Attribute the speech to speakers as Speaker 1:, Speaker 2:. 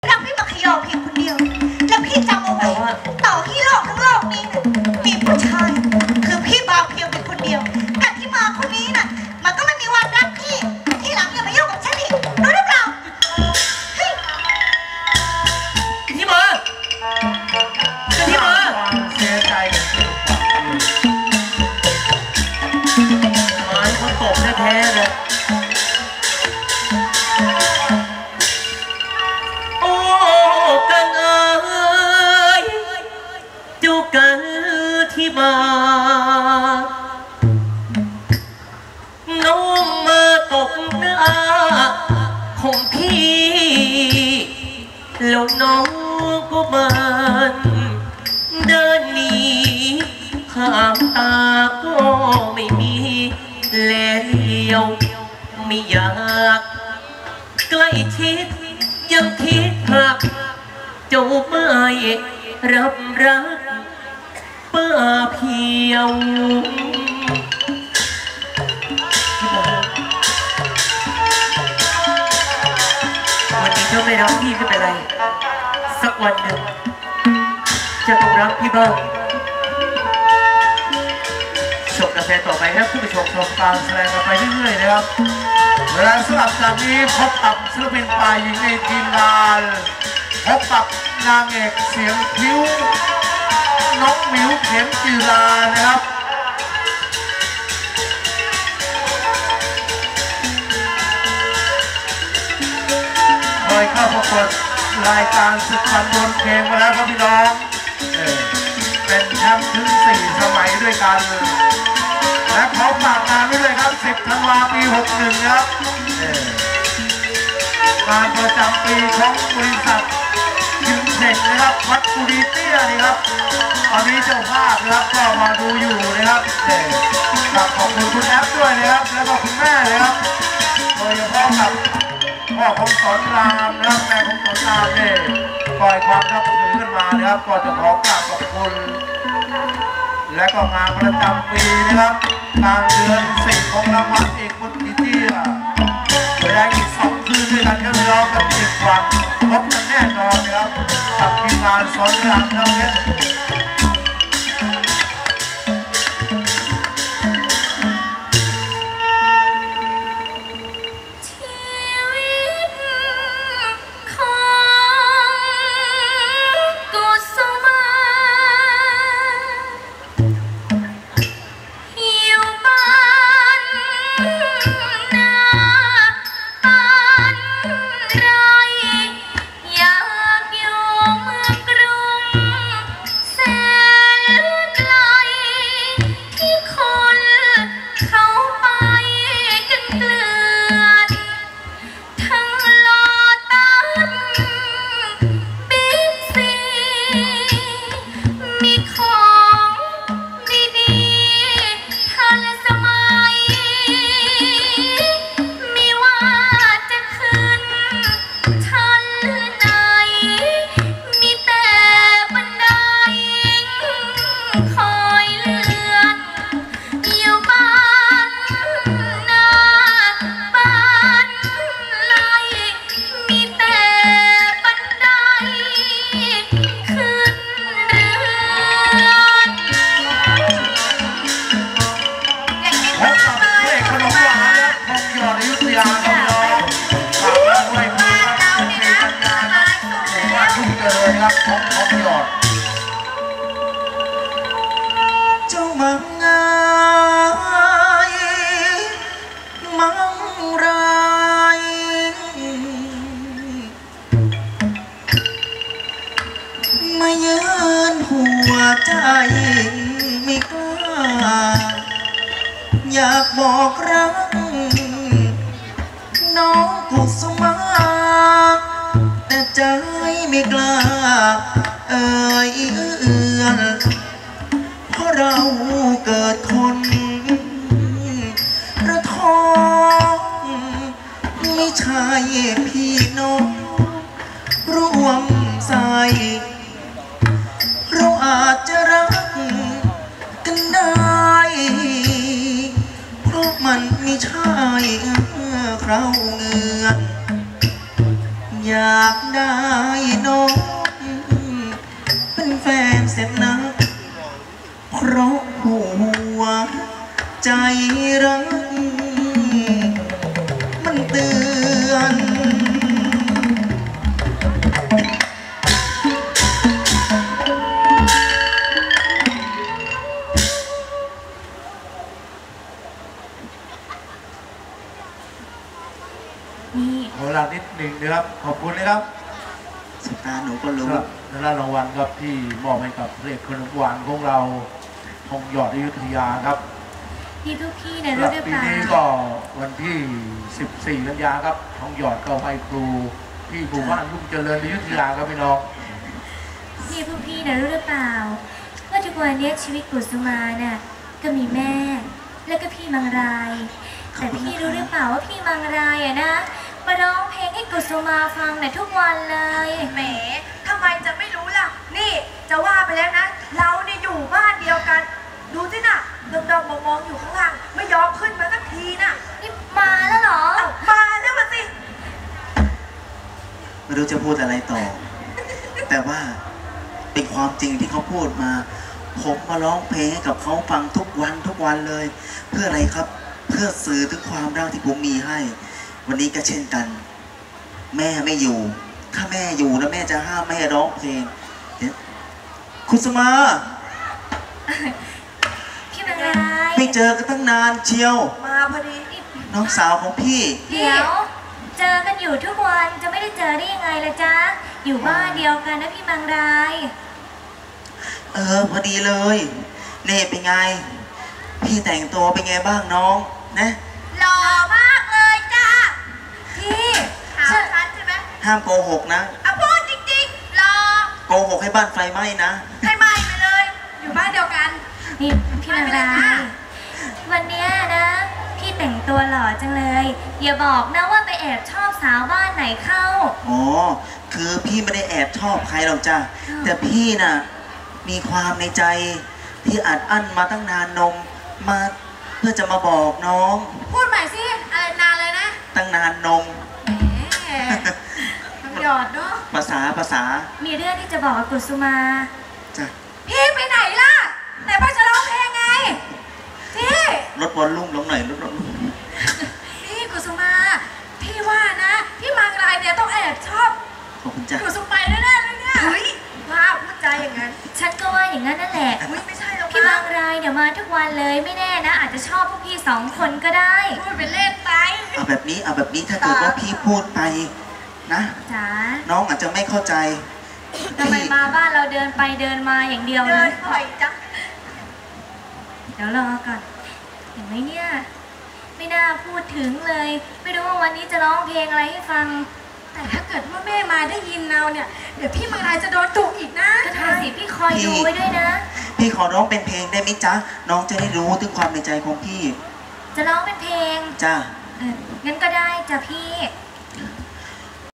Speaker 1: รักพี่มาขยอเพียงคนเดียวและพี่จำเอาไว้ต่อที่โลกทั้งโลกนี้นะมีผู้ชายคือพี่บาวเพียงเป็นคนเดียวแต่ที่มาคนนี้น่ะมันก็ไม่มีวันรักพี่ที่หลังอย่ามายุ่งกับฉันอีกรู้หรือเปล่าเฮ้ย
Speaker 2: ที่มา
Speaker 3: เสียใจ
Speaker 2: หมายคนตบแท้ๆเลยโอ้กันเอ๋ยจูกันที่มาน้องมาตบหน้าของพี่แล้วน้องก็มันเดินหนีห่างตาก็ไม่มีแลเลี้ยวไม่อยากใกล้ชิดยังคิดหักเจ้าไม่รับรักป้าเพียววันนี้เจ้าไม่รักพี่ไม่เป็นไรสักวันหนึ่งจะต้องรักพี่บ้าง
Speaker 3: จบกระแสต่อไปครับผู้ชมชมการแสดงกันไปเรื่อยๆนะครับเวลาสลับจากนี้พบกับศิลปินฝ่ายหญิงในทีมงานพบกับนางเอกเสียงพิ้วน้องมิวเข็มจีรานะครับเคยเข้าประกวดรายการศึกพันดนเพลงมาแล้วครับพี่น้องเป็นแชมป์ถึง4 สมัยด้วยกันและขอฝากงานไว้เลยครับ10 ธันวาคม ปี 61ครับงานประจำปีของบริษัทยิงเด็กนะครับวัดกุดีเตี้ยนี่ครับตอนนี้เจ้าภาพนะครับก็มาดูอยู่นะครับขอบคุณคุณแอฟด้วยนะครับแล้วก็คุณแม่นะครับโดยเฉพาะกับพ่อของสอนรามนะครับแม่ของสอนรามเนี่ยปล่อยความนับถือขึ้นมานะครับก็จะขอกราบขอบคุณและก็งานประจำปีนะครับกลางเดือน10ของรางวัลเอกบุญกิเตี้ยแสดงอีก2 คืนด้วยกันครับเรากับ10 วันพบกันแน่นอนนะครับกับทีมงานสอนรามทั้งนี้เจ้ามังงายมังรายมาเยือนหัวใจไม่กล้าอยากบอกรักน้องกุสุมาแต่ใจไม่กล้าเอ่ยเอื้อนเพราะเราเกิดคนระทองไม่ใช่พี่น้องร่วมใส่เราอาจจะรักกันได้เพราะมันไม่ใช่เราเงื่อนอยากได้นะครับขอบคุณนะครับ
Speaker 4: สุดตาหนูก็รู้
Speaker 3: ครับและรางวัลครับที่มอบให้กับพระเอกขนมหวานของเราทองหยอดอยุธยาครับ
Speaker 5: พี่ทุกพี่นะ
Speaker 3: สำห
Speaker 5: รู้
Speaker 3: รับ
Speaker 5: หรือ
Speaker 3: ปี
Speaker 5: เปล่า
Speaker 3: นี้ก็วันที่ 14 กันยาครับทองหยอดก็ไปครูที่หมู่บ้านลุ่มเจริญอยุธยาครับพี่น้อง
Speaker 5: พี่ทุกพี่นะรู้หรือเปล่าว่าทุกวันนี้ชีวิตกุสุมาน่ะก็มีแม่แล้วก็พี่มังรายแต่พี่รู้หรือเปล่าว่าพี่มังรายอะนะมาร้องเพลงให้กุสุมาฟังน่ะทุกวันเลย
Speaker 1: แหมทำไมจะไม่รู้ล่ะ นี่จะว่าไปแล้วนะ เราเนี่ยอยู่บ้านเดียวกัน ดูสิน่ะดมๆมองๆอยู่ข้างล่างไม่ยอมขึ้นมาสักทีน่ะ
Speaker 5: นี่มาแล้วเหรอ
Speaker 1: เอ้ามาแล้วมาสิ
Speaker 4: ไม่รู้จะพูดอะไรต่อ แต่ว่าเป็นความจริงที่เขาพูดมา ผมมาร้องเพลงให้กับเขาฟังทุกวันเลย เพื่ออะไรครับ เพื่อสื่อถึงความรักที่ผมมีให้ วันนี้ก็เช่นกัน แม่ไม่อยู่ ถ้าแม่อยู่แล้วแม่จะห้ามไม่ให้ร้องเพลงเดี๋ยวคุณสมา
Speaker 5: พี่มังราย
Speaker 4: ไม่เจอกันตั้งนานเชียว
Speaker 1: มาพอดี
Speaker 4: น้องสาวของพี่
Speaker 5: เดี๋ยวเจอกันอยู่ทุกวันจะไม่ได้เจอได้ยังไงล่ะจ๊ะอยู่บ้านเดียวกันนะพี่มังราย
Speaker 4: พอดีเลยเน่เป็นไง พี่แต่งตัวเป็นไงบ้างน้องนะ
Speaker 1: หล่อมากเลยจ้า
Speaker 5: พี่
Speaker 1: ถามฉันใช่ไหม
Speaker 4: ห้ามโกหกนะ
Speaker 1: อ่ะพูดจริงๆหล่อ
Speaker 4: โกหกให้บ้านไฟไหม้นะ
Speaker 1: ให้ไหมไปเลย อยู่บ้านเดียวกัน
Speaker 5: นี่พี่มังรายวันเนี้ยนะพี่แต่งตัวหล่อจังเลยอย่าบอกนะว่าไปแอบชอบสาวบ้านไหนเข้า
Speaker 4: อ๋อ คือพี่ไม่ได้แอบชอบใครหรอกจ้ะ แต่พี่น่ะมีความในใจที่อัดอั้นมาตั้งนานนมมาเพื่อจะมาบอกน้อง
Speaker 1: พูดใหม่สิ อะไรนานเลยนะ
Speaker 4: ตั้งนานนม
Speaker 1: แหมมันหยอดเนาะ
Speaker 4: ภาษา
Speaker 5: มีเรื่องที่จะบอกกับกุสุมา
Speaker 4: จ้ะ
Speaker 1: พี่ไปไหนล่ะไหนพ่อจะร้องเพลงไง พี่
Speaker 4: ลดวอลลุ่มลงหน่อยลดวอลลุ่ม
Speaker 1: พี่กุสุมา พี่ว่านะ พี่มังรายเนี่ยต้องแอบชอบ
Speaker 4: ขอบคุณจ้ะ
Speaker 1: กุสุไปแน่ๆเลยเนี่ยเฮ้ยว่าพูดใจอย่างนั้น
Speaker 5: ฉันก็ว่าอย่างนั้นนั่นแหละ
Speaker 1: อุ้ยไม่ใช่หรอก
Speaker 5: พี่บางรายเดี๋ยวมาทุกวันเลยไม่แน่นะ อาจจะชอบพวกพี่สองคนก็ได้
Speaker 1: พูดเป็นเล่นไป
Speaker 4: เอาแบบนี้ถ้าเกิดว่าพี่พูดไปนะ
Speaker 5: จ๋า
Speaker 4: น้องอาจจะไม่เข้าใจ
Speaker 5: ทำไมมาบ้านเราเดินไปเดินมาอย่างเดียวเล
Speaker 1: เดิน
Speaker 5: ย
Speaker 1: บ่อยจัง
Speaker 5: เดี๋ยวรอก่อนเห็นไหมเนี่ยไม่น่าพูดถึงเลย ไม่รู้ว่าวันนี้จะร้องเพลงอะไรให้ฟัง
Speaker 1: แต่ถ้าเกิดว่าแม่มาได้ยินเราเนี่ย เดี๋ยวพี่มังรายจะโดนดุอีกนะ
Speaker 5: ก็ทาสิพี่คอยดูไว้ด้วยนะ
Speaker 4: พี่ขอร้องเป็นเพลงได้ไหมจ๊ะ น้องจะได้รู้ถึงความในใจของพี่
Speaker 5: จะร้องเป็นเพลง
Speaker 4: จ้า
Speaker 5: งั้นก็ได้จ้ะพี่
Speaker 4: ข